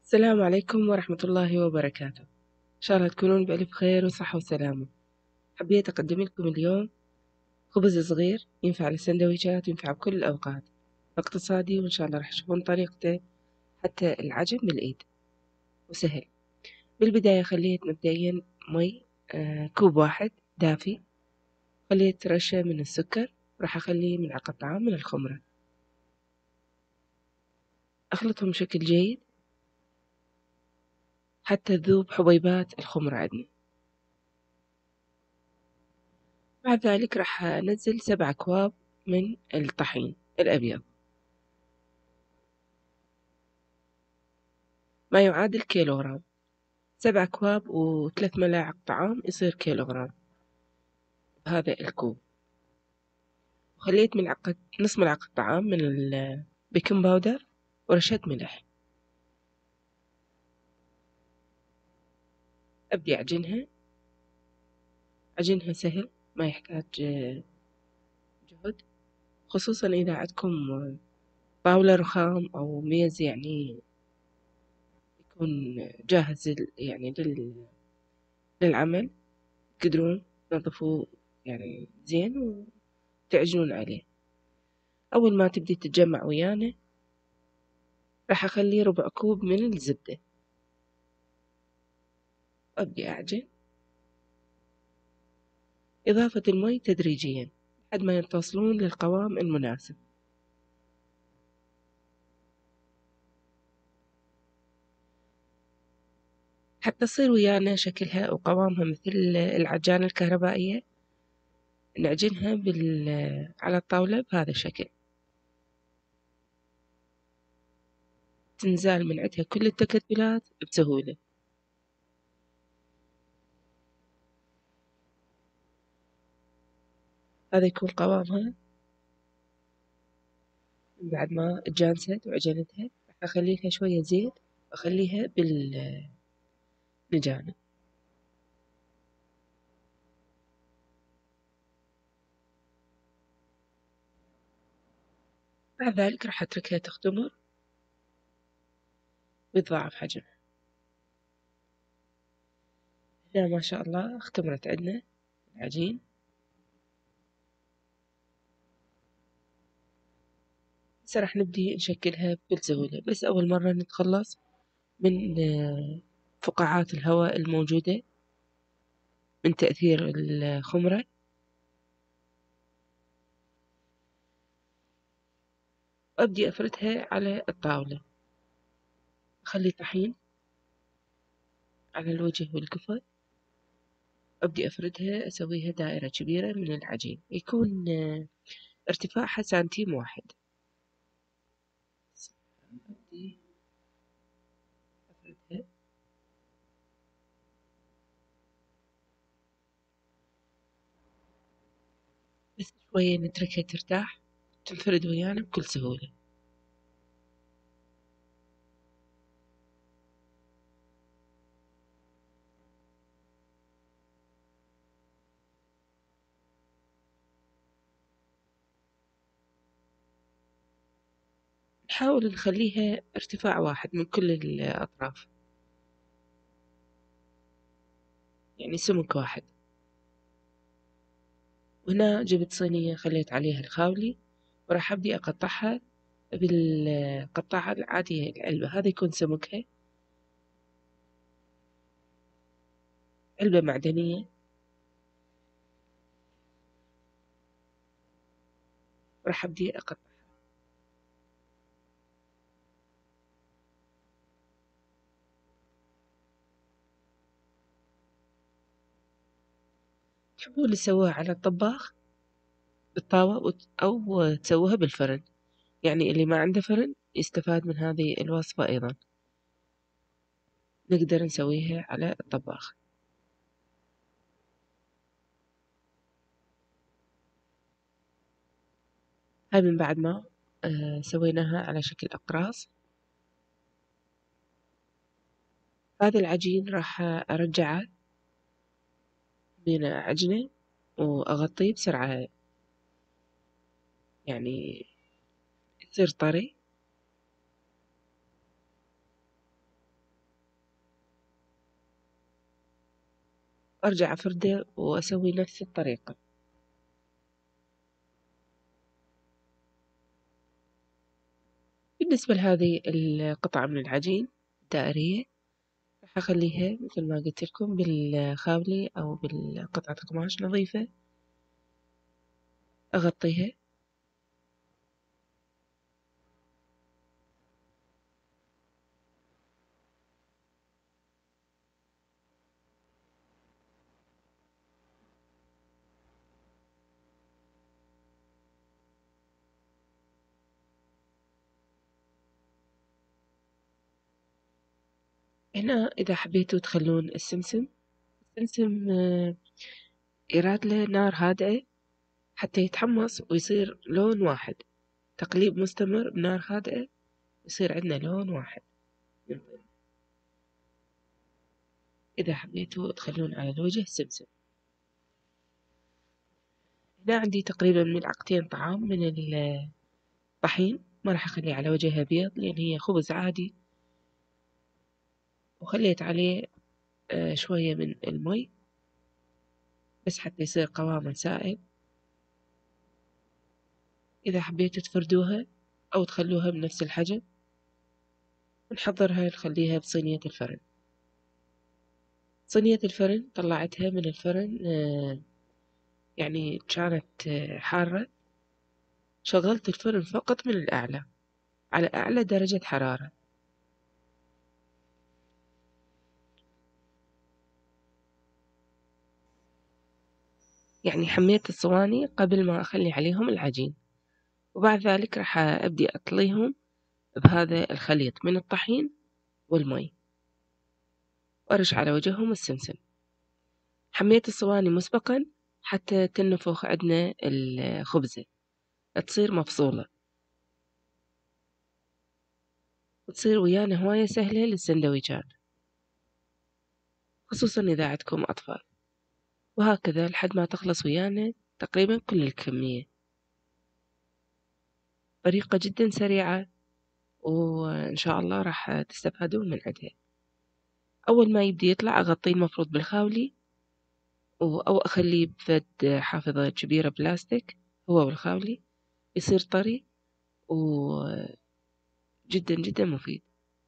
السلام عليكم ورحمة الله وبركاته. إن شاء الله تكونون بألف خير وصحة وسلامة. حبيت أقدم لكم اليوم خبز صغير ينفع للسندويشات، ينفع بكل الأوقات، اقتصادي، وإن شاء الله راح تشوفون طريقته حتى العجن بالإيد وسهل. بالبداية خليت مبدئيا مي كوب واحد دافي، خليت رشة من السكر، راح أخليه ملعقة طعام من الخمرة، أخلطهم بشكل جيد حتى تذوب حبيبات الخمرة عندنا. بعد ذلك راح أنزل 7 أكواب من الطحين الأبيض، ما يعادل كيلوغرام. 7 أكواب و3 ملاعق طعام يصير كيلوغرام بهذا الكوب. وخليت نص ملعقة طعام من البيكنج باودر ورشة ملح. أبدي أعجنها. عجنها سهل، ما يحتاج جهد، خصوصا إذا عندكم طاولة رخام أو ميز، يعني يكون جاهز يعني للعمل، تقدرون تنظفوه يعني زين وتعجنون عليه. أول ما تبدي تتجمع ويانا راح أخليه ربع كوب من الزبدة، وأبدي أعجن إضافة المي تدريجيا لحد ما توصلون للقوام المناسب. حتى تصير ويانا شكلها وقوامها مثل العجانة الكهربائية، نعجنها على الطاولة بهذا الشكل، تنزال من عندها كل التكتلات بسهولة. هذا يكون قوامها. بعد ما اتجانست وعجنتها راح أخليها شوية زيت وأخليها بالجانب. بعد ذلك راح أتركها تختمر ويتضاعف حجمها. هنا ما شاء الله اختمرت عندنا العجين. هسه راح نبدي نشكلها بكل سهولة، بس أول مرة نتخلص من فقاعات الهواء الموجودة من تأثير الخمرة. وأبدي أفردها على الطاولة، أخلي طحين على الوجه والقفا. أبدي أفردها، أسويها دائرة كبيرة من العجين، يكون ارتفاعها سنتيم واحد. أبدي أفردها، بس شوية نتركها ترتاح، تنفرد ويانا بكل سهولة. نحاول نخليها ارتفاع واحد من كل الأطراف، يعني سمك واحد. وهنا جبت صينية خليت عليها الخاولي، وراح أبدي أقطعها بالقطاعة العادية العلبة. هذا يكون سمكها علبة معدنية. وراح أبدي أقطعها. تحبون تسووها على الطباخ بالطاوة أو تسووها بالفرن، يعني اللي ما عنده فرن يستفاد من هذه الوصفة أيضا. نقدر نسويها على الطباخ. هاي من بعد ما سويناها على شكل أقراص. هذا العجين راح أرجعه بين عجنه وأغطيه بسرعة، يعني يصير طري. وأرجع أفرده وأسوي نفس الطريقة. بالنسبة لهذه القطعة من العجين الدائرية، راح أخليها مثل ما قلت لكم بالخاولي أو بالقطعة قماش نظيفة، أغطيها. هنا إذا حبيتوا تخلون السمسم يراد له نار هادئة حتى يتحمص ويصير لون واحد، تقليب مستمر بنار هادئة يصير عندنا لون واحد. إذا حبيتوا تخلون على الوجه سمسم. هنا عندي تقريبا ملعقتين طعام من الطحين، ما راح أخليه على وجهها بيض لأن هي خبز عادي، وخليت عليه شوية من المي بس حتى يصير قوامه سائل. إذا حبيتوا تفردوها أو تخلوها بنفس الحجم، نحضرها نخليها بصينية الفرن. صينية الفرن طلعتها من الفرن يعني كانت حارة، شغلت الفرن فقط من الأعلى على أعلى درجة حرارة. يعني حميت الصواني قبل ما أخلي عليهم العجين، وبعد ذلك راح أبدي أطليهم بهذا الخليط من الطحين والمي، وأرش على وجههم السمسم. حميت الصواني مسبقا حتى تنفخ عندنا الخبزة تصير مفصولة، وتصير ويانا هواية سهلة للسندويشات، خصوصا إذا عندكم أطفال. وهكذا لحد ما تخلص ويانا تقريبا كل الكمية. طريقة جدا سريعة وإن شاء الله راح تستفادون من عندها. أول ما يبدي يطلع أغطيه المفروض بالخاولي، أو أخليه بفد حافظة كبيرة بلاستيك هو والخاولي، يصير طري وجدا جدا مفيد.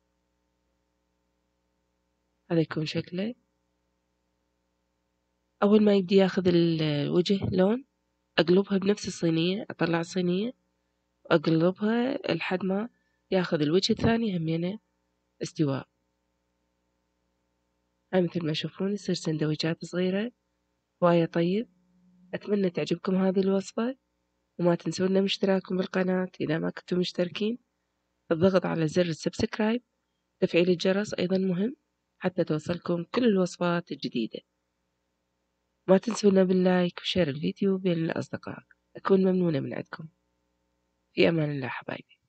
هذا يكون شكله. أول ما يبدي ياخذ الوجه لون، أقلبها بنفس الصينية، أطلع الصينية وأقلبها لحد ما ياخذ الوجه الثاني همينة استواء. هاي مثل ما تشوفون يصير سندويشات صغيرة هواية طيب. أتمنى تعجبكم هذه الوصفة، وما تنسونا من اشتراككم بالقناة إذا ما كنتم مشتركين، الضغط على زر السبسكرايب، تفعيل الجرس أيضا مهم حتى توصلكم كل الوصفات الجديدة. ما تنسونا باللايك وشير الفيديو بين الأصدقاء، أكون ممنونة من عندكم. في أمان الله حبايبي.